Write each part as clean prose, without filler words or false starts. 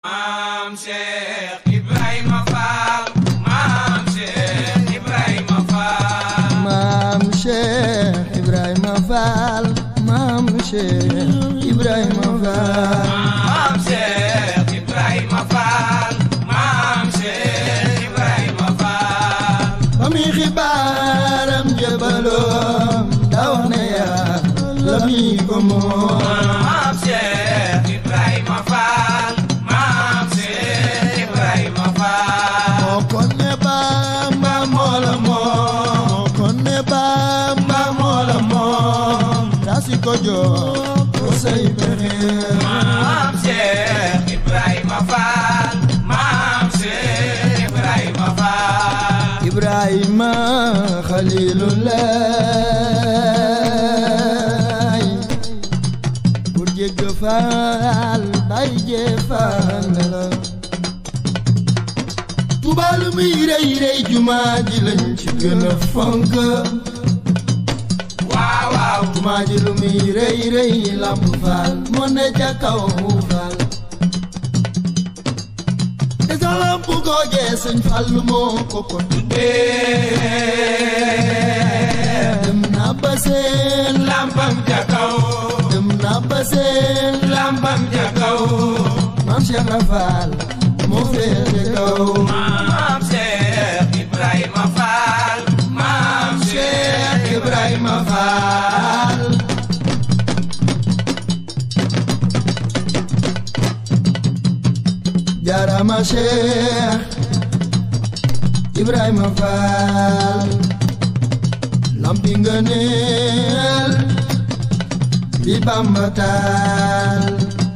Maam Cheikh Ibrahima Fall, Maam Cheikh Ibrahima Fall. Maam Cheikh Ibrahima Fall, Maam Cheikh Ibrahima Fall. Maam Cheikh Ibrahima Fall, Maam Cheikh Ibrahima Fall. Ba muy xibaaram jëbaloom daw na Yàlla mi ko moom. Maam Cheikh Ibrahima Fall, Maam Cheikh Ibrahima Fall. moo kon ne Bamba moo la moom. moo kon ne Bamba moo la moom. tasi ko jox ko say pexe. Maam Cheikh Ibrahima Fall, Maam Cheikh Ibrahima Fall. Ibrahima Xaliilulaay bur jégg faal bay jee faal la. Tuubaa lu muy rëy rëy jumaa ji lañ ci gën a fonk. Waaw waaw. jumaa ji lu muy rëy rëy Lamp Faal moo ne ca kaw faal. te sa lamp googee Sëñ Fallu moo ko ko dem na ba seen Lampam ja kaw, dem na ba seen lampam ja kaw. Maam Cheikh Rafal moo féete kaw. Maam Cheikh Ibrahima Fall, Maam Cheikh Ibrahima Fall. Jaarama Cheikh Ibrahima Fall lampi ngëneel bi Bamba taal.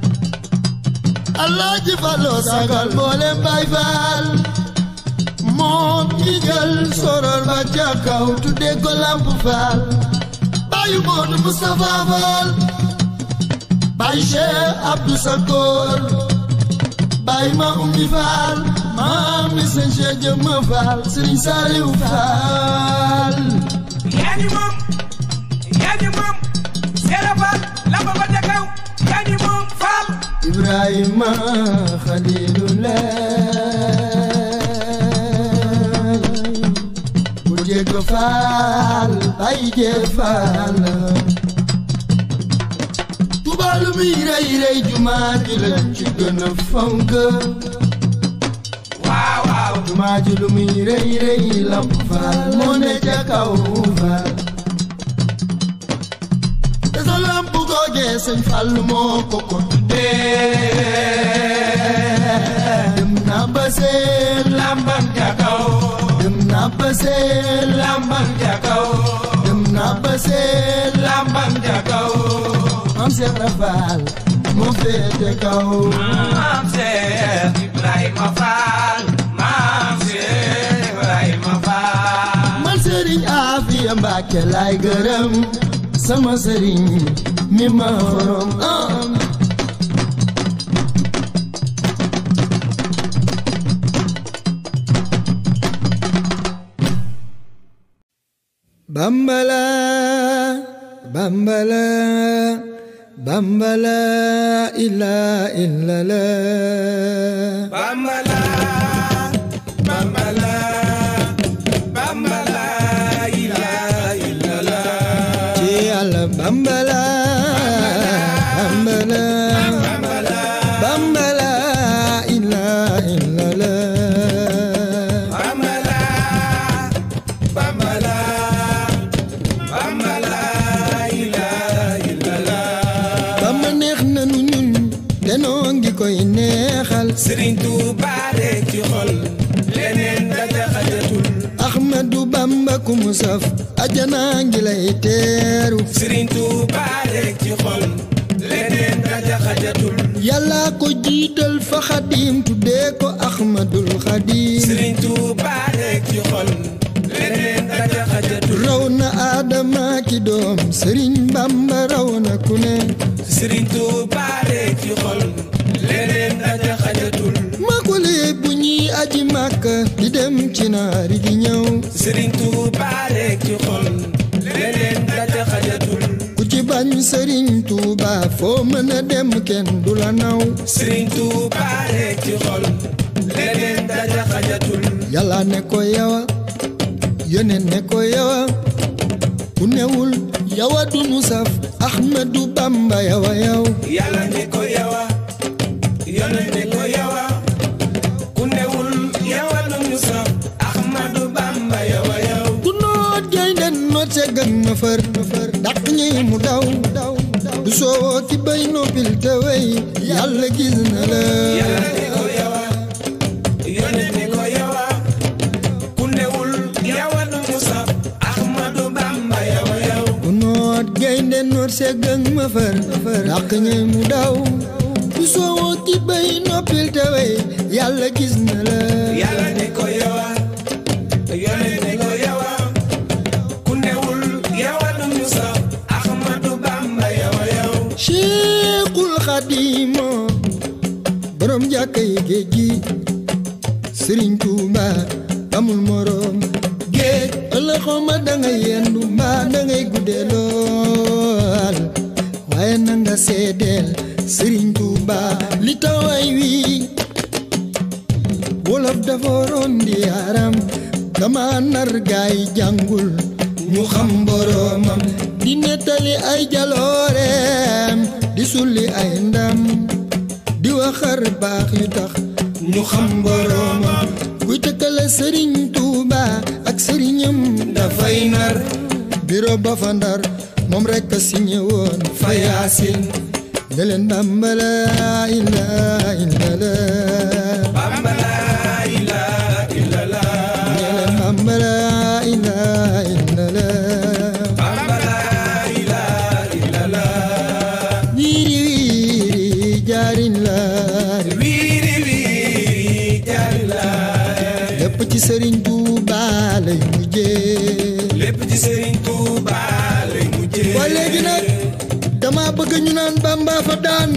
Alaaji Fallu sagal mboolem Baay Faal moom ñi jël soror ba ca kaw tudde ko Lamp Faal. Baayu Moodu Mustafa Faal, Baay Cheikh Abdou Sakor, Baay ma Ummi Faal, maam mi Sëñ Cheikh Jëmma Faal, Sëriñ Saaliw Faal. yaa ñu moom Seera Fall, lamba ba ja kaw, yaa ñu moom Fall. Ibrahima Xaliilulaay bu jégg faal bay jee faal. Tuubaa lu muy rëy rëy jumaa ji lañ ci gën a fonk. Waaw waaw. jumaa ji lu muy rëy rëy Lamp Faal moo ne ca kaw faal. te sa lamp googee Sëñ Fallu moo ko ko dem na ba seen Lampam ja kaw, dem na ba seen lampam ja kaw, dem na ba seen lampam ja kaw. Maam Cheikh Rafal moo féete kaw. Maam Cheikh Ibrahima Fall, Maam Cheikh Ibrahima Fall. man Sëriñ Afiya Mbàkke laay gërëm sama sëriñ mi ma xorom Bambala Bambala Bambala illa la Bambala, Bambala, Bambala, ila la. ci Yàlla Bambala Bambala Bambala, Bambala illa la Bambala, Bambala, Bambala, ila la. Bamba neex nanu ñun danoo ngi koy neexal. Sëriñ Tuuba rek ci xol, leneen daja xajatul. Ahmadu Bamba ku mu saf ajana ngi lay teeru. Sëriñ Tuuba rek ci xol, leneen daja xajatul. Yàlla ko jiital fa Xadim tuddee ko Ahmadul Xadim. Sëriñ Tuuba rek ci xol, leneen daja xajatul. raw na Adama ki doom Sëriñ Bamba raw na ku ne. Sëriñ Tuuba rek ci xol, leneen daja xajatul. makule bu ñuy aji Makka di dem ci naari di ñëw. Sëriñ Tuuba rek ci xol, leneen daja xajatul. ku ci bañ Sëriñ Tuuba foo mën a dem kenn du la naw. Sëriñ Tuuba rek yàlla ne ko yawa yónneen ne ko yawa ku newul yawa du nu saf Ahmadu Bamba yawa yaw yàlla ne ko yawa yónneen ne ko yawa ku newul yawa du nu saf Ahmadu Bamba yawa yaw ku noot gaynde noot se gën na fër dàq ñi mu daw du soo ki bay noppil te wey yàlla gis na la yàlla ne ko yawa yónneen ne ko yawa ku newul yawa du nu saf Ahmadu Bamba yawa yaw ku noot gaynde noot se gën ma fër dàq ñi mu daw du soo ki bay noppil te wey yàlla gis na la yàlla ne ko yawa yónneen ne ko yawa ku newul yawa du nu saf Ahmadu Bamba yawa yaw Cheikhul Khadim borom jàkka yi géej gi Serigne Touba amul morom géej ëllëg xawma dangay yendu mbaa dangay guddee lool waaye nanga seedeel Serigne Touba li taway wi wolof dafa waroon di yaram dama nar gaay jàngul ñu xam boromam di nettali ay jalooreem di sulli ay ndam di waxar baax yu tax ñu xam boromam kuy tëkkale Serigne Touba ak sëriñam dafay nar biro ba fa Ndar moom rekk a signé woon fa Yaasin ne leen Bamba laa ilaaha illallaah Bamba laa ilaaha illallaah ne leen Bamba laa ilaaha illallaah Bamba laa ilaaha illallaah wiiri wiiri jaarin laari wiiri wiiri jaari laa lépp ci Serigne Touba lay mujjee lépp ci Serigne Touba lay mujjee waaye léegi nag dama bëgg ñu naan Bamba fa daan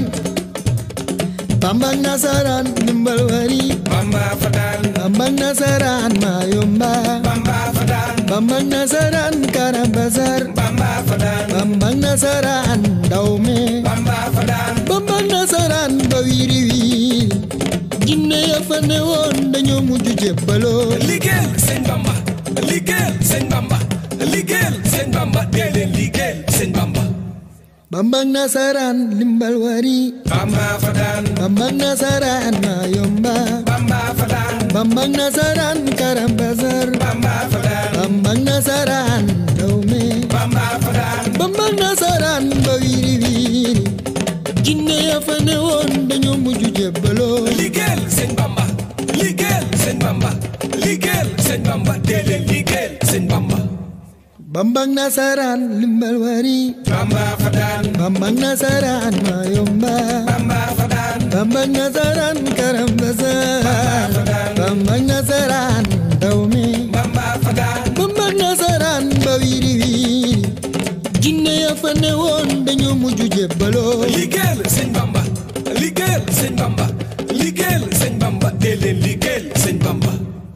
Bamba ak nasaraan ndimbal wari Bamba fa daan Bamba ak nasaraan maa yomba Bamba fa daan Bamba ak nasaraan karambasar Bamba fa daan Bamba ak nasaraan dawme Bamba fa daan Bamba ak nasaraan ba wiiri wiiri jinne ya fa ne woon dañoo mujj jébbaloo liggéeyal sëñ Bamba liggéeyal sëñ Bamba liggéeyal sëñ Bamba dee leen liggéeyal sëñ Bamba Bamba ak nasaraan limbal wari Bamba fa daan Bamba ak nasaraan maa yomba Bamba fa daan Bamba ak nasaraan karambasar Bamba fa daan Bamba ak nasaraan dawme Bamba fa daan Bamba ak nasaraan ba wiiri wiiri jinne ya fa ne woon dañoo mujj jébbaloo liggéeyal sëñ Bamba liggéeyal sëñ Bamba liggéeyal sëñ Bamba dee leen liggéeyal sëñ Bamba Bamba ak nasaraan limbal wari Bamba fa daan Bamba ak nasaraan maa yomba Bamba fa daan Bamba ak nasaraan karambasar Bamba ak nasaraan dawme Bamba fa daan Bamba ak nasaraan ba wiiri wiiri jinne ya fa ne woon dañoo mujj jébbaloo liggéeyal sëñ Bamba liggéeyal sëñ Bamba liggéeyal sëñ Bamba dee leen liggéeyal sëñ Bamba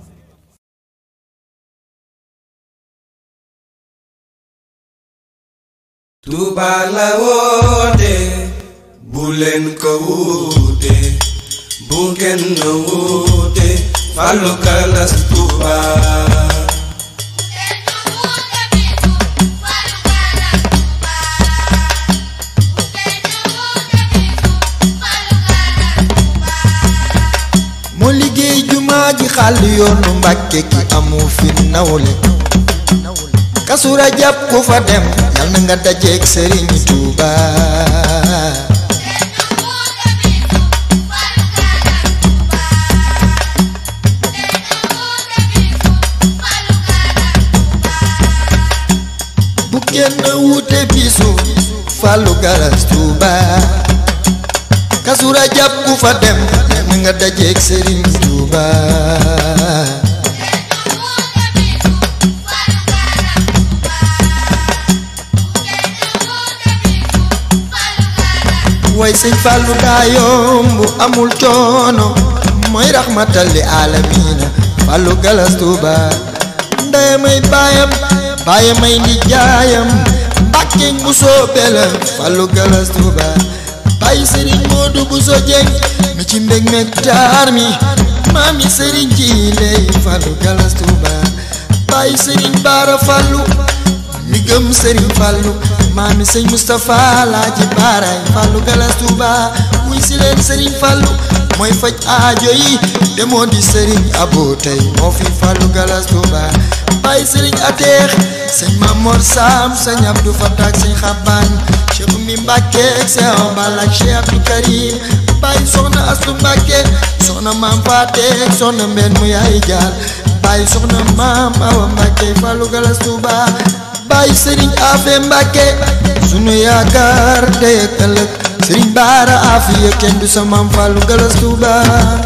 Touba la woote bu leen ko wuute bu kenn wuute Fallou Galass Touba moo liggéey jumaa ji xàll yoonu Mbàkke ki amu fi nawle Kazu Rajab ku fa dem yal na nga dajeek Serigne Touba bu kenn wuute bisu Fallou Galass Touba Kazu Rajab ku fa dem yal na nga dajeek Serigne Touba way sëñ Fallou daa yomb amul coono mooy raxmatal li aalamiina Fallou Galass Touba ndeyamay baayam baayamay nijaayam Mbàkke bu soobee la Fallou Galass Touba bàyyi Serigne Modou bu so jeng mi ci mbég meeg taar mi Mami Serigne Jile Fallou Galas Touba Baye Serigne Bara Fallou li gëm Serigne Fallou Mami Serigne Moustapha Laaji Bara Fallou Galas Touba wuy si leen Serigne Fallou mooy faj aajo yi demoo di Serigne Abo tey moo fi Fallou Galas Touba Baye Serigne Ateex Serigne Mamor Sam Serigne Abdou Fatak Serigne Xaban Cheikh Oumy Mbacké Cheikh Balla Cheikh Abdou Karim Baye Soxna Astu Mbacké Soxna Maam Faté Soxna Mbène mu yaay jaar Baye Soxna Maam Awa Mbacké Fallou Galas Touba Baye Serigne Afe Mbacké sunu yaakaar tey ak ëllëg Serigne Bara Afiya kenn du sa Maam Fallou Galas Touba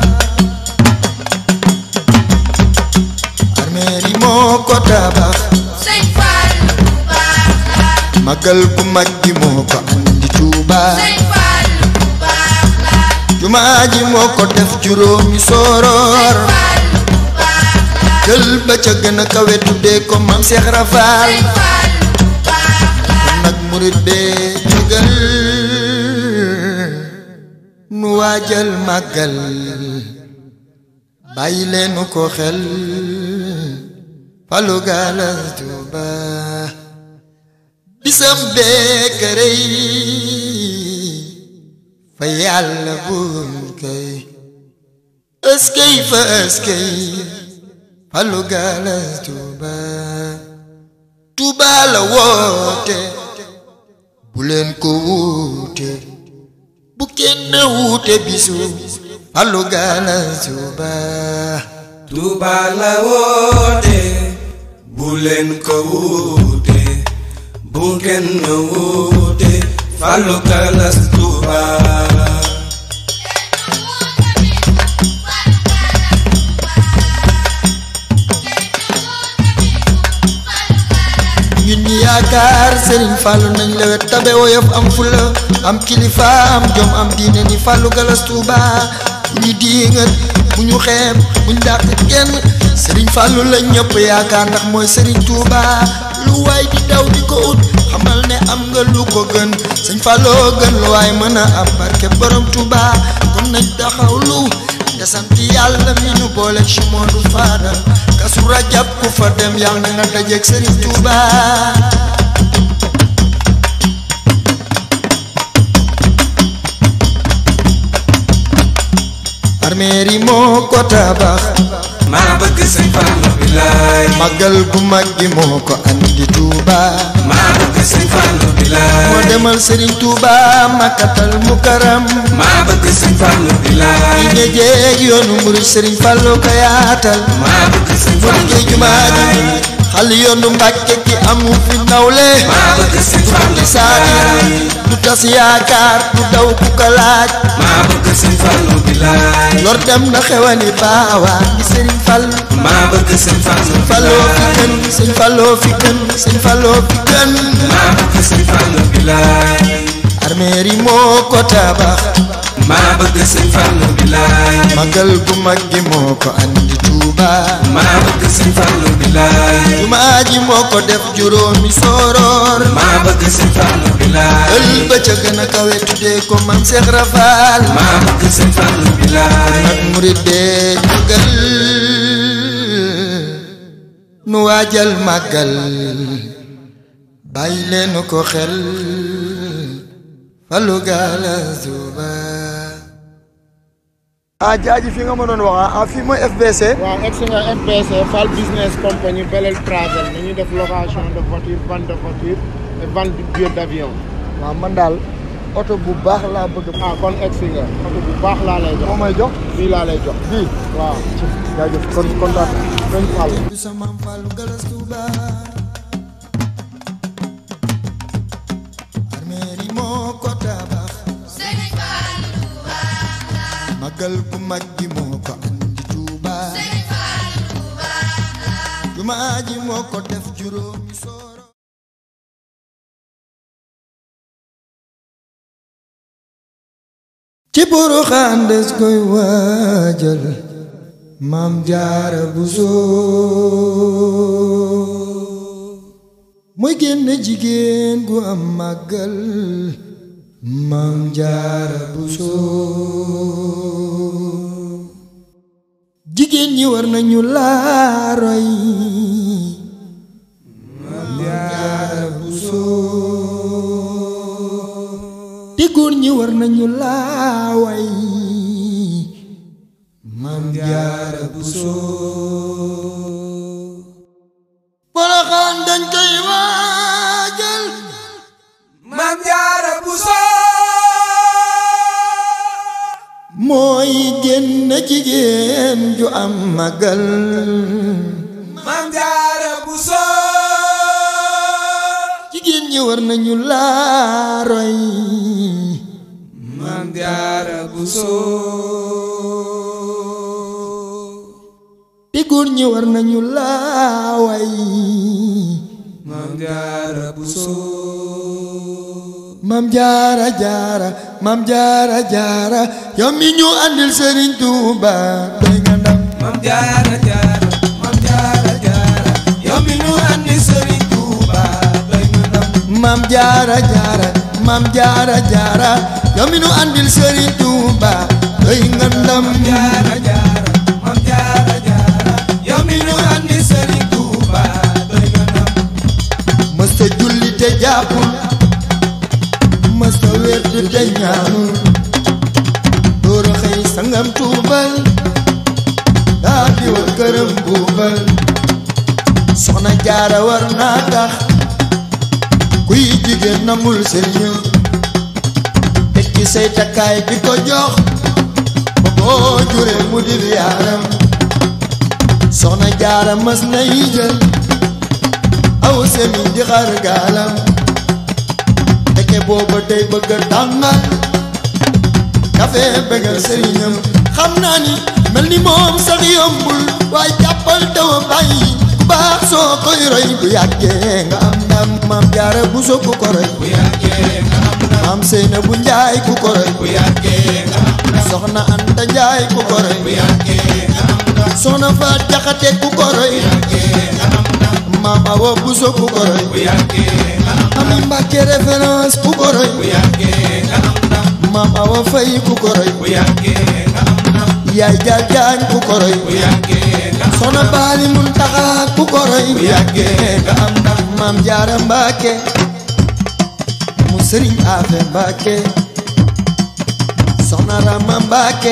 armeeri moo ko tabax Serigne Fallou baax la magal bu mag gi moo ko andi Touba Serigne Fallou baax la jumaa ji moo ko def juróomi sooroor jël ba ca gën a kawe tuddee ko Maam Seex Rafaal kon nag murit bee jógal nu waajal màggal bàyyi leenu ko xel Fallou Galas Touba bisam bee kërëy fa yàlla buur kay ëskëy fa ëskëy Fallou Galas Touba Touba la woote bu leen ko wuute bu kenn wuute bisu Fallou Galas Touba Touba la woote bu leen ko wuute bu kenn wuute Fallou Galas Touba ñun ñi yaakaar Serigne Fallou nañ lewet tabe woyof am fulla am kilifa am jom am diine ni Fallou Galas Touba bu ñu diingat bu ñu xeeb bu ñu dàq kenn Serigne Fallou la ñëpp yaakaar ndax mooy Serigne Touba lu waay di daw di ko ut xamal ne am nga lu ko gën Serigne Fallou gën lu waay mën a am barke borom Touba kon nañ taxawlu te sant yàlla mi nu boole ci Modou Fadal Kazu Rajab ku fa dem yàlla na nga dajeek Serigne Touba armeeri moo ko tabax maa bëgg Serigne Fallou bilaay magal bu mag gi moo ko andi Touba maa bëgg Serigne Fallou bilaay moo demal Serigne Touba Makkatal Mukarram maa bëgg Serigne Fallou bilaay ñi jeeg yoonu murid Serigne Fallou ko yaatal maa bëgg Serigne moo liggéey jumaa ji xal yoonu Mbàkke ki amu fi nawle maa bëgg Serigne Fallou saadi du tas yaakaar du daw ku ko laaj maa bëgg Serigne Fallou bilaay lor dem na xewani baawaa di Serigne Fallou maa bëgg Serigne Fallou Fallou fi gën Serigne Fallou fi gën Serigne Fallou fi gën maa bëgg Serigne Fallou bilaay armeeri moo ko tabax maa bëgg Serigne Fallou bilaay magal bu mag gi moo ko andi Touba maa bëgg Serigne Fallou bilaay jumaa ji moo ko def juróomi sooroor maa bëgg Serigne Fallou bilaay ël ba ca gën a kawe tuddee ko Maam Seex Rafaal maa bëgg Serigne Fallou bilaay nag murid bee jógal nu waajal màggal bàyyi leenu ko xel Fallou Galas Touba jaaji fi nga ma doon wax fii mooy FBC waaw ex nga FBC Fall Business Company Belel Travel dañuy def location de voiture vente de voiture et vente de billets d'avion. waaw man daal oto bu baax laa bëgg kon ex nga oto bu baax laa lay jox. moo may jox bii laa lay jox bii waaw. jaajëf kon kontaan sëñ Fall. sa Maam Fallou Galas Touba armeeri moo ko tabax Serigne Fallou baax la magal bu mag gi moo ko andi Touba Serigne Fallou baax la jumaa ji moo ko def juróomi sooro ci Porokhane des koy waajal Maam Jaara Buso mooy génn jigéen gu am màggal Maam Jaara Buso jigéen ñi war nañu laa roy Maam Jaara Buso te góor ñi war nañu laa way Maam Jaara Buso Poroxaan dañ koy waajal Maam Jaara Buso mooy génn jigéen ju am magal Maam Jaara Buso jigéen ñi war nañu laa roy Maam Jaara Buso te góor ñi war nañu laa way Maam Jaara Buso Maam Jaara Jaara Maam Jaara Jaara yow mi ñu andil Sëriñ Tuuba doy nga ndam Maam Jaara Jaara Maam Jaara Jaara yow mi ñu andi Sëriñ Tuuba doy nga ndam Maam Jaara Jaara Maam Jaara Jaara yow mi ñu andil Sëriñ Tuuba doy nga ndam Maam Jaara Jaara Maam Jaara Jaara yow mi ñu andi Sëriñ Tuuba doy nga ndam mësta julli te jàppul mësta wér te ñaanul dóora xëy sangam tuubal daa di war këram buubal soxna Jaara war naa tax kuy jigéen nangul sëriñam tekki say takkaay di ko jox ba boo juree mu di yaaram soxna Jaara mas nay jël aw semi di xar gaalam ndeke booba day bëgg a tàngal kafe bëggal sëriñam xam naa ni mel ni moom sax yombul waaye jàppal tawa bàyyi ku baax soo koy roy bu yàggee nga am ndam Maam Jaara Buso ku ko roy bu yàggee nga am ndam Maam Seynabu Njaay ku ko roy bu yàggee nga am ndam Soxna Anta Njaay ku ko roy bu yàggee nga am ndam Soxna Faat Jaxate ku ko roy bu yàggee nga am ndam Maam Awa Buso ku ko roy bu yàggee nga am ndam Ami Mbàkke référence ku ko roy bu yàggee nga am ndam Maam Awa Fay ku ko roy bu yàggee nga am ndam Yaay Jaal Jaañ ku ko roy bu yàggee nga am Soxna Baali Muntaxa ku ko roy bu yàggee nga am ndam Maam Jaara Mbàkke mu Sëriñ Afe Mbàkke Soxna Rama Mbàkke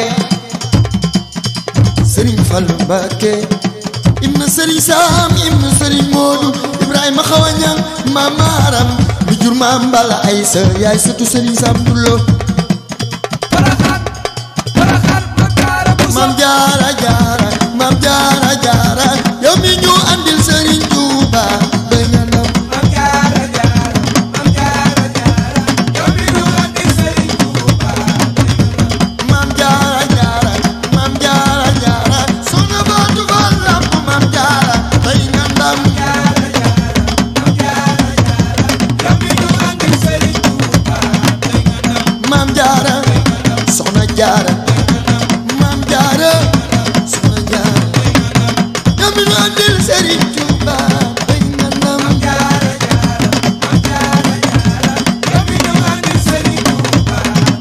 Sëriñ Fallu Mbàkke ibnu Sëriñ Saam ibnu Sëriñ Moodu Ibrahima Xawañang Maam Maaram mi jur Maam Balla Aysa yaay sëtu Sëriñ Saam Dullo Poroxaan Poroxaan Maam Jaara Buso Maam Jaara Jaara Maam Jaara Jaara yow mi ñu andil Sëriñ Tuuba doy nga ndam Maam Jaara Jaara Maam Jaara Jaara yow mi ñu andi Sëriñ Tuuba Maam Jaara Jaara Maam Jaara Jaara soxna Faatu Faal Lamp Maam Jaara doy nga ndam Jaara Jaara Maam Jaara Jaara yow mi ñu andi Sëriñ Tuuba doy nga ndam Maam Jaara soxna Jaara Maam Jaara soxna Jaara yow mi ñu andil Sëriñ Tuuba doy nga ndam Jaara Jaara Maam Jaara Jaara yow mi ñu andi Sëriñ Tuuba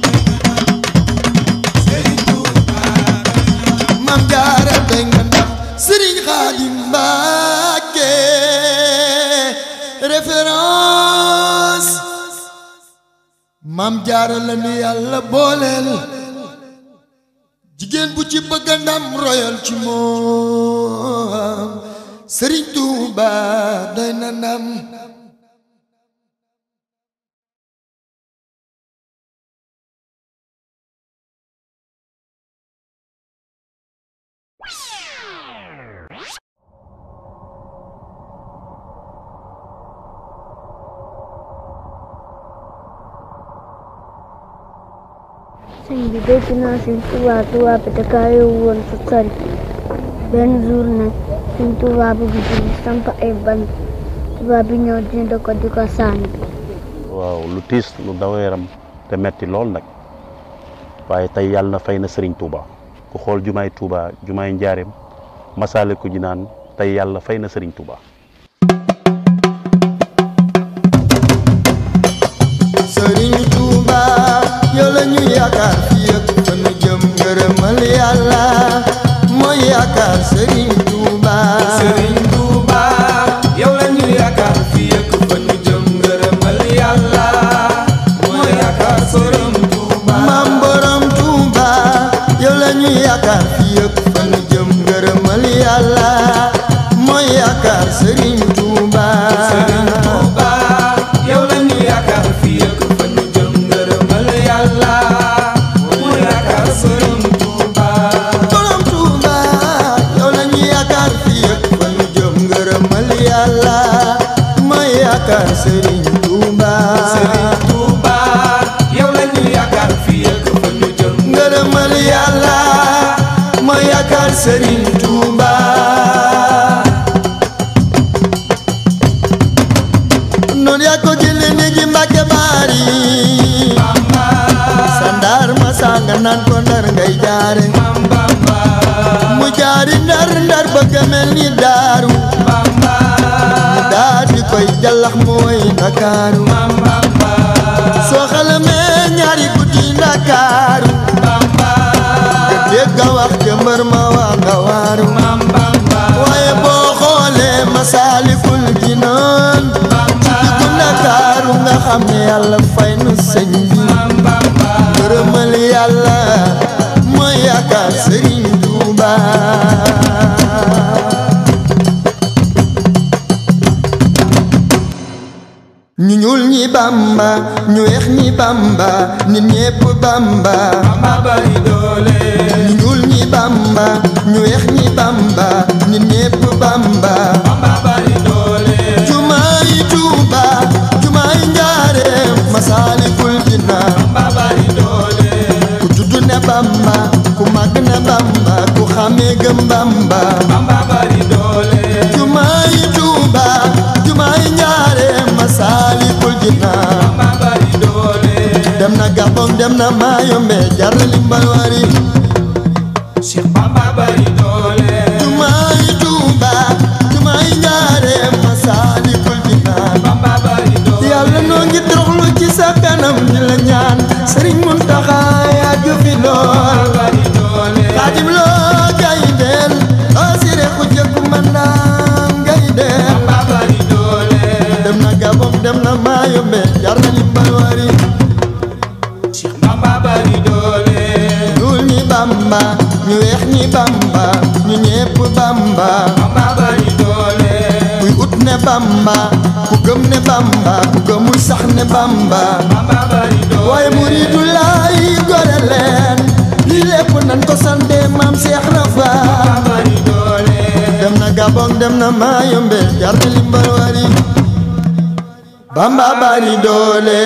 Sëriñ Tuuba Maam Jaara doy nga ndam Sëriñ Xaadim Mbàkke référence Maam Jaara la nu Yàlla booleel jigéen bu ci bëgg ndam royal ci moom Sëriñ Tuuba doy na ndam sëñ bi dégg naa sëñ Tuubaa bi da kaa yóbbu woon fu sori benn jour nag sëñ Tuubaa bi di samp ay bant tubaab bi ñëw dina ko di ko sànni. waaw lu tiis lu daw yaram te metti lool nag waaye tey yàlla na fay na Serigne Touba ku xool jumaay Touba jumaay Njaareem Masaalikul Jinaan tey yàlla fay na Serigne Touba. Sëriñ Tuuba yow la ñu yaakaar fii ak fa nu jëm ngërëmal Yàlla mooy yaakaar Serigne Touba Serigne Touba yow la ñu yaakaar fii ak fa ñu jëm ngërëmal Yàlla mooy yaakaar Serigne Touba Maam Borom Touba yow la ñu yaakaar fii ak fa ñu jëm ngërëmal Yàlla mooy yaakaar Serigne Touba Serigne Touba yow la ñu yaakaar fii ak fa ñu jëm ngërëmal Yàlla mooy yaakaar Serigne Touba Borom Touba yow la ñu yaakaar fii ak fa ñu jëm ngërëmal Yàlla mooy yaakaar Serigne Touba Serigne Touba yow la ñu yaakaar fii ak fa ñu jëm ngërëmal Yàlla mooy yaakaar Serigne Touba noonu yaa ko jëlee néegi Mbàkke Baari Sandar ma sanga naan ko Ndar ngay jaare mu jaari Ndar Ndar bëgg a mel ni Daaru mu daal di koy jallax mooy Ndakaaru soo xalamee ñaari guddi Ndakaaru nga dégg a wax ca mbër ma waa nga waaru waaye boo xoolee Masaalikul Jinaan ci diggu Ndakaaru nga xam ne Yàlla fay nu sëñ bi ngërëmal Yàlla mooy yaakaar Serigne Touba ñu ñuul ñi Bamba ñu weex ñi Bamba nit ñépp Bamba Bamba bari doole ñu ñuul ñi Bamba ñu weex ñi Bamba nit ñépp Bamba Bamba bari doole jumaay Tuuba jumaay Njaareem Masaalikul Jinaan Bamba bari doole ku juddu ne Bamba ku màgg ne Bamba ku xamee gëm Bamba Bamba bari doole jumaay Tuuba jumaay Njaareem Masaalikul Jinaan Bamba bari doole dem na Gabon dem na Mayombe jar na limbal wari Cheikh Bamba bari doole jumaay Tuuba jumaay Njaareem Masaalikul Jinaan Bamba bari doole Yàlla noo ngi toroxlu ci sa kanam di la ñaan Serigne Mountakha yàgg fi lool bari doole Xaadim loo gayndeel asire ku jëkku mandaam gayndeel Bamba bari doole dem na Gabon dem na Mayombe jar na limbal wari Cheikh Bamba bari doole ñuul ñi Bamba ñu weex ñi Bamba ñu ñépp Bamba Bamba bari doole kuy ut ne Bamba ku gëm ne Bamba ku gëmul sax ne Bamba Bamba bari doole waaye muridu laay gore leen lii lépp nan ko sante maam Cheikh Rafa Bamba bari doole dem na Gabon dem na Mayombe jar na limbal wari Bamba bari doole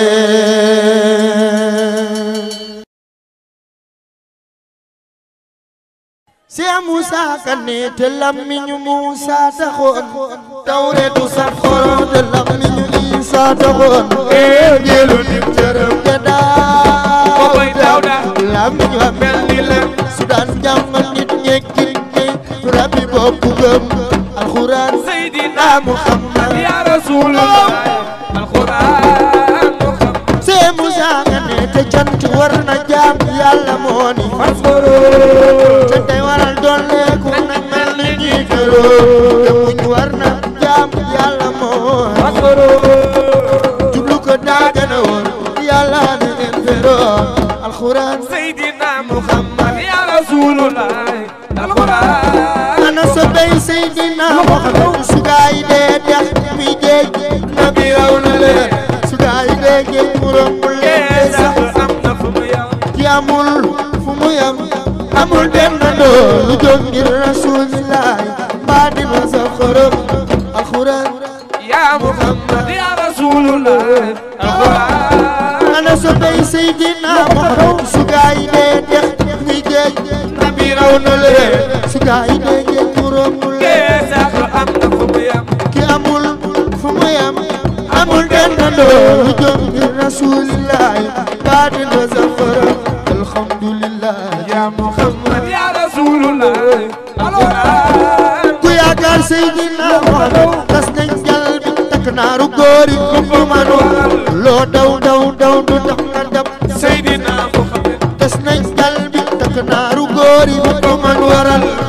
Cheikh Moussa Kane te lammiñu Moussa taxoon Tawreetu saf xorom te lammiñu Isa taxoon jëlu nim cërëm te daa Boboy Daawda lammiñu a mel ni lem su daan jàngal nit ñeeg nit ñi rabbi bokku gëm alxuraan Seydina Muhammad ya Rasulullah alquran Muhammad Cheikh Moussa Kane te cant war na jaam Yàlla moo ni fasforo te tey waral dolleeku nañ mel ni ñi gëroo te muñ war na jaam Yàlla moo fasforo jublu ko daa gën a woon Yàlla na ngeen feroo alxuraan Seydina Muhammad ya Rasulullah alquran ana sa bay Seydina Muhammad su gaay dee dex muy géej nabi raw na leen su gaay dee géej mu romb leen sax am na fu mu yam ki amul fu mu yam amul benn doo lu jóg ngir Rasulillah mbaa dina sa xërëm alxuraan ya Muhammad ya Rasulullah alquran ana sa bay Seydina Muhammad su gaay dee dex muy géej nabi raw na leen su gaay dee géej mu romb leen sax am na fu mu yam ki amul fu mu yam amul benn doo lu jóg ngir Rasulillah mbaa dina sa xërëm alhamdulillah ya Muhammad ya Rasulullah alquran ku yaakaar Seydina Muhammad tas nañ jal bi takk naaru góor yi lu manu loo daw daw daw du tax nga dab Seydina Muhammad tas nañ jal bi takk naaru góor yi lu man waral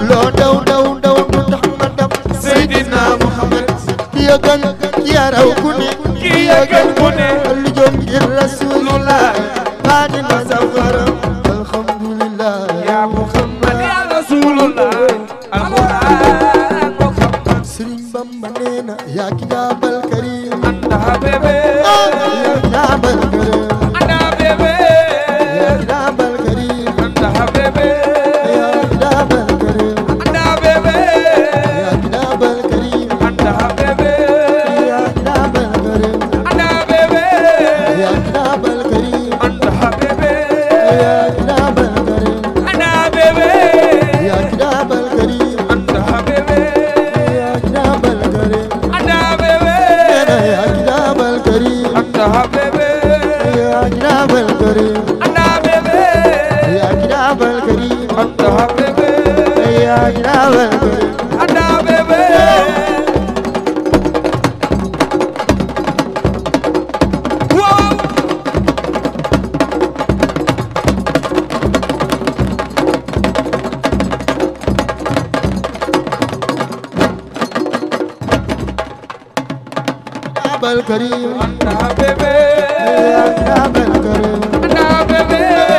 loo daw daw daw du tax ma dab Seydina Muhammad ki ya gën ki ya raw ku ne ki ya gën ku ne lu jom ngir rasulullah xaadina safara alhamdulillah ya Muhammad ya Rasulullah alquran Muhammad Sëriñ Bamba nee na yaa kitaabal karim anta bebe yaa kitaabal karim anta bebe yaa kitaabal karim anta bebe yaa kitaabal karim anta bebe yaa kitaabal karim anta bebe yaa kitaabal karim anta bebe yaa kitaabal karim anta bebe yaa kitaabal karim anta bebe yaa kitaabal karim anta bebe yaa kitaabal karim anta bebe nee na yaa kitaabal karim anta bebe yaa kitaabal karim anta bebe yaa kitaabal karim anta bebe yaa kitaabal karim anta bebe wow kitaabal karim anta bebe yaa kitaabal karim anta bebe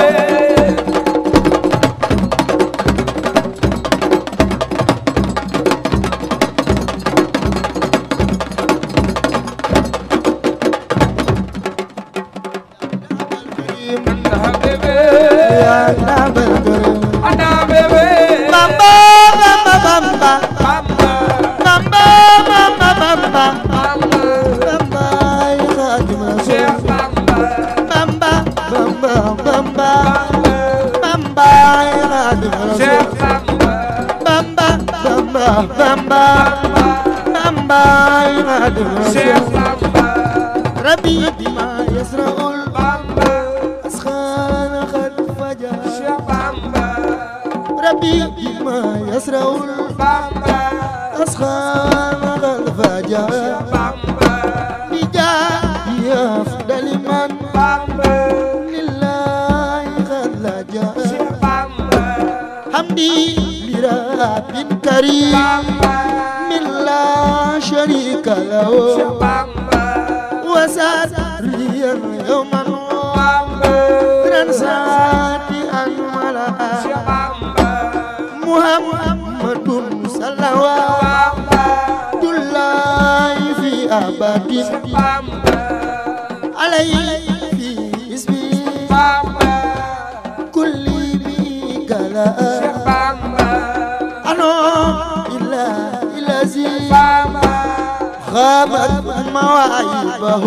anta bebe yaa kitaabal karim anta bebe Bamba Bamba Bamba Bamba Bamba Bamba Bamba Bamba Bamba ay Xaadim Rasul Cheikh Bamba Bamba Bamba Bamba Bamba ay Xaadim Rasul Cheikh Bamba Bamba Bamba Bamba Bamba ay Xaadim Cheikh Rasul Bamba Rabbi bima yasraul Bamba asxaana xad fajar Cheikh Bamba Rabbi bima yasraul Bamba asxaana xad fajar Bamba bijaahi afdali man Bamba lillahi xad laja Cheikh Bamba hamdi lirabbin karim Bamba min la sharika lahu Cheikh Bamba وساريا يوما Bamba رنساتي أنولا Cheikh Bamba محمد صلوات Bamba الله في أبد Bamba عليه في اسمي Bamba كل بكلا Cheikh Bamba أنا إلا الذي Bamba خامت مواهبه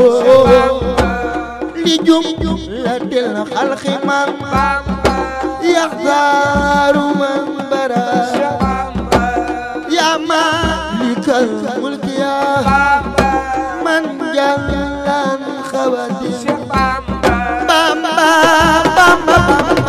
لجملة الخلق من Bamba يختار من برا Cheikh Bamba يا مالك الملك يا Bamba من جل الخواتم Cheikh Bamba بامبا بامبا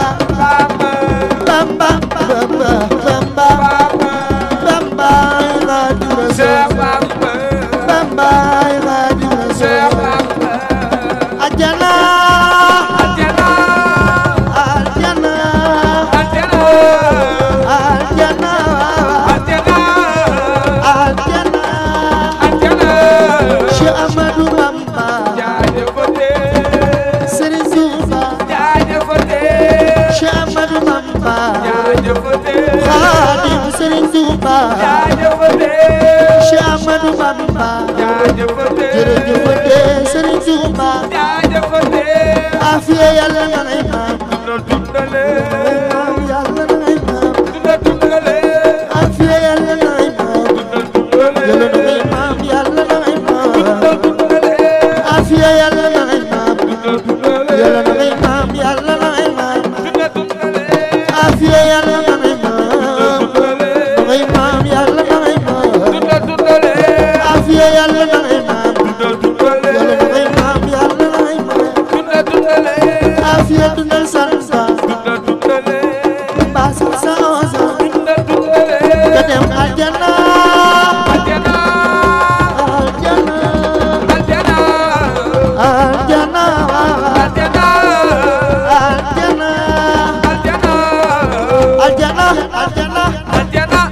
بامبا بامبا بامبا بامبا غادي Cheikh رسول Bamba بامبا غادي Cheikh رسول Bamba أجنا Aljana أجنا Aljana أجنا Aljana أجنا Aljana Cheikh Amadou Bamba jaajëfate Serigne Touba jaajëfate Cheikh Amadou Bamba jaajëfate Khadim Serigne Touba jaajëfate Cheikh Amadou Bamba jaajëfate jërëjëfate Serigne Touba jaajëfate afiya Yàlla na ngay maam dundale maam Yàlla na ngay maam dundale afiya Yàlla na ngay maam Yàlla na ngay maam Yàlla na ngay maam afiya Yàlla na ngay maam Yàlla na ngay maam Yàlla na ngay maam afiya Yàlla na ngay maam na ngay maam Yàlla na ngay maam afiya Yàlla na ngay maam Yàlla na ngay maam Yàlla na ngay maam afiya dundal sansa mbaa sansa osa nga dem aljana aljana aljana aljana aljana aljana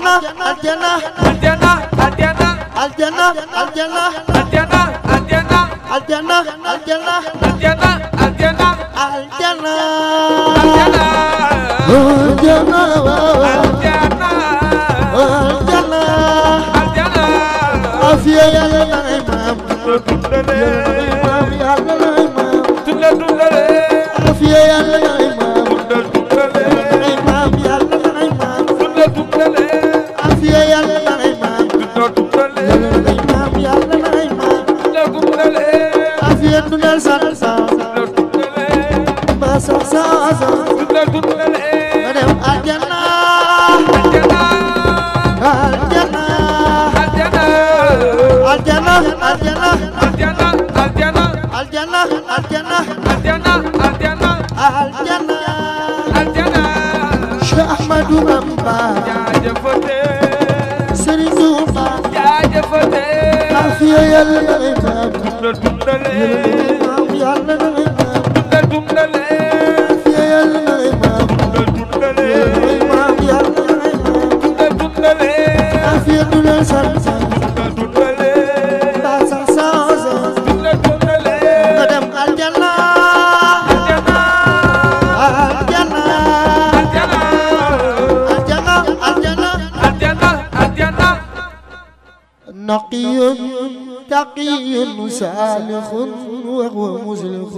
aljana aljana aljana aljana aljana aljana aljana aljana aljana aljana aljana aljana aljana aljana aljana aljana aljana aljana afiya yàlla na imam dundale imam yàlla na imam dundale afiya yàlla na imam dundale imam yàlla na imam dundale afiya yàlla na imam dundale imam yàlla na imam dundale afiya dundal san san dundale ba san san san dundale ma dem aljana aljana aljana aljana aljana aljana aljana aljana aljana aljana aljana aljana aljana aljana Cheikh Ahmadou Bamba jaajëfate Serigne Touba jaajëfate afiya yàlla na imam dundale imam yàlla na imam dundale afiya yàlla na imam dundale imam yàlla na imam dundale afiya dundal san san dundale ba san san san dundale ma dem aljana aljana aljana aljana aljana aljana aljana aljana نقي تقي صالح وهو مصلح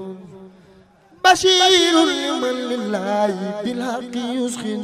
بشير لمن لله بالحق يسخن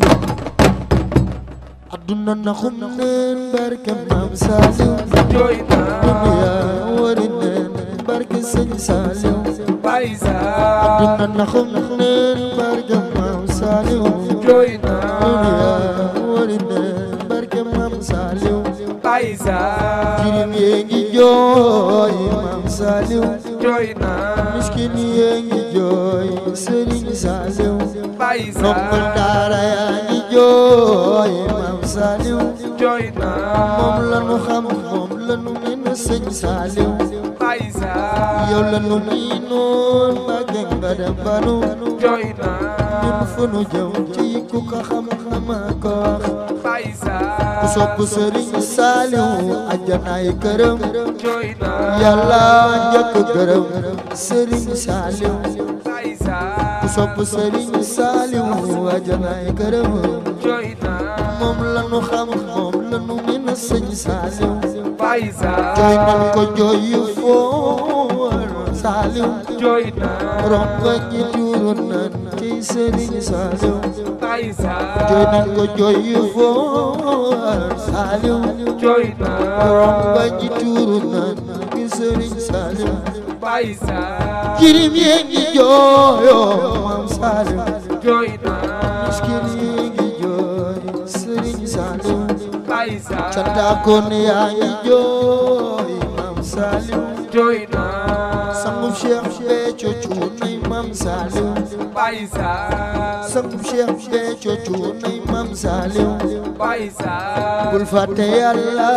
عدنا نخمن بركة مام سالم jooyna دنيا ورنا بركة سن سالم baysa عدنا نخمن بركة مام سالم jooyna دنيا ورنا بركة مام سالم baysa jirim yee ngi jooy Maam Saliw jooyna miskin yee ngi jooy Sëriñ Saliw baysa ndongo daara yaa ngi jooy Maam Saliw jooyna moom lanu xam moom lanu mën Sëñ Saliw baysa yow lanu nii noon màgge nga dem banu jooyna ñun fu nu jëm ci ku ko xam xama ko wax baysa ku sopp Sëriñ Saliw ajjanaay këram jooyna yàlla njëkk gërëm Sëriñ Saliw baysa ku sopp Sëriñ Saliw ajjanaay këram jooyna moom lanu xam moom lanu mën Sëñ Saliw baysa jooy nan ko jooy yu foor Saliw jooyna rongoñ ñi tuuru nan ci Sëriñ Saliw baysa jooy nan ko jooy yu foor Saliw jooyna rongoñ ñi tuuru nan ci Sëriñ Saliw baysa jirim yee ngi jooyoo Maam Saliw jooyna miskin yee ngi jooy Sëriñ Saliw baysa cantakoon yaa ngi jooy Maam Saliw jooyna sangub Cheikh Béthio cuunay Maam Saliw baysa sangub Cheikh Béthio cuunay Maam Saliw baysa bul fàtte Yàlla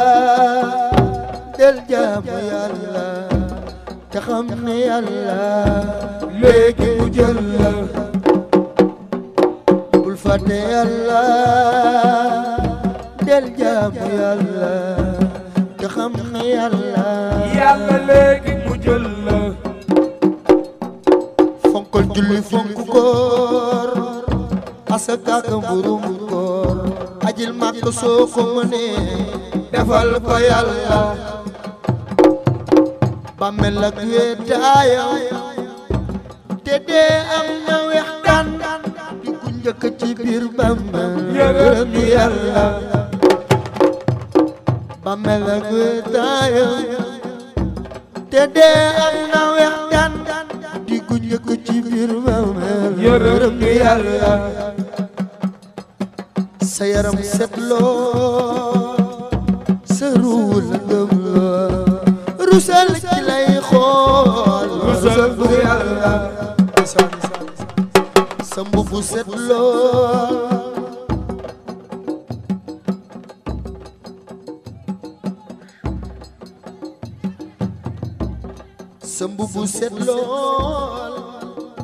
del jaamu Yàlla te xam ne Yàlla léegi mu jël la bul fàtte Yàlla del jaamu Yàlla te xam ne Yàlla yàlla léegi mu jël la fonkol julli fonk koor asaka ak mburum koor ajil Makka soo ko mënee defal ko Yàlla bàmmeel ak wéetaayam te dee am na wextaan di ku njëkk ci biir bàmmeel yërëm Yàlla bàmmeel ak wéetaayam te dee am na wextaan di ku njëkk ci biir bàmmeel yërëm Yàlla sa yaram set loo sa ruu la gëm loo rusal ci lay xool rusal bu Yàlla sa mbubu set lool sa mbubu set lool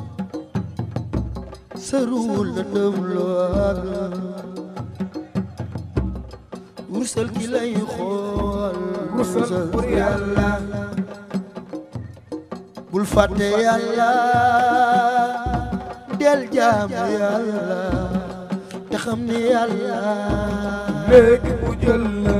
sa ruu la gëm lool rusal ki lay xool rusal pour yàlla bul fàtte yàlla del jaamu yàlla te xam ni yàlla léegi mu jël la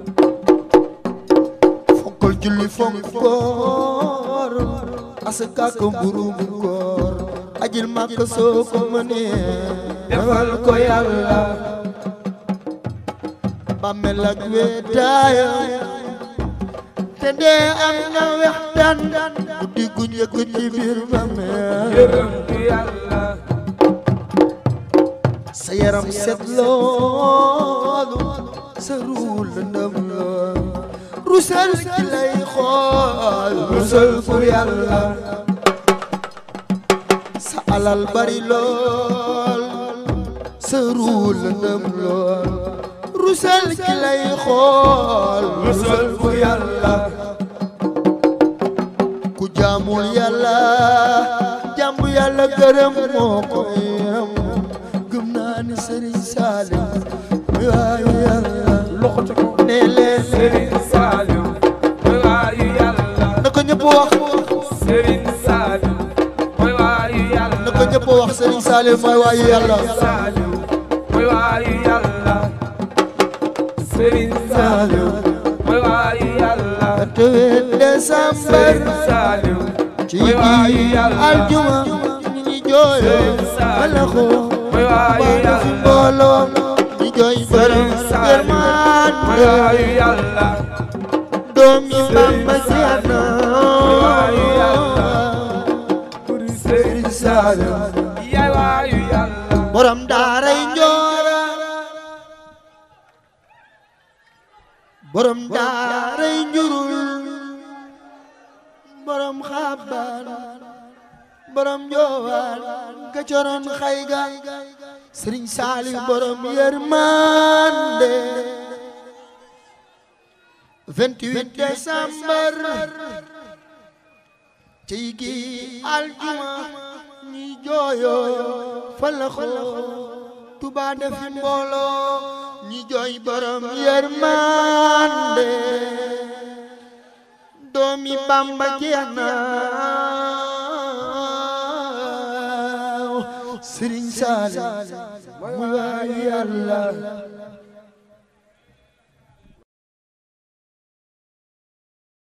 fonkal julli fonk koor asaka ko mburum koor ajil màkk soo ko mënee defal ko yàlla bàmmeel ak wéetaaya te dee am na wextaan bu diggu njëkk ci biir bàmmeel yërëm ci yàlla sa yaram set loolu sa ruu lëndëm loolu rusal ki lay xool rusal pour yàlla sa alal bari lool sa ruu lëndëm lool rusal ki lay xool rusal pour yàlla ku jaamul yàlla jaamu yàlla gërëm moo ko yaram gëm naa ni Serigne Saliou waayu yàlla loxo ca kaw ne leen Serigne Saliou mooy waayu yàlla na ko ñëpp wax Serigne Saliou mooy waayu yàlla na ko ñëpp wax Serigne Saliou mooy waayu yàlla Saliou mooy waayu yàlla Serigne Saliou mooy waayu yàlla 28 décembre Serigne Saliou ci mooy waayu di yàlla aljuma ñi ñi jooyoo wala ko mooy waayu baatu fi yàlla mbooloo ñi jooy borom mooy yërmande waayu yàlla doomi Bamba jeex na mooy waayu yàlla Serigne Saliou yaay waayu yàlla borom daaray njoora borom daaray njurul borom xaabaan borom njoowaan ka coroon xayga Serigne Saliou borom yërmande 28 décembre ci gi aljuma ñi jooyoo falaxoo Tuubaa def mbooloo ñi jooy borom yërmande doomi Bamba jeex na Serigne Saliou muy waayu yàlla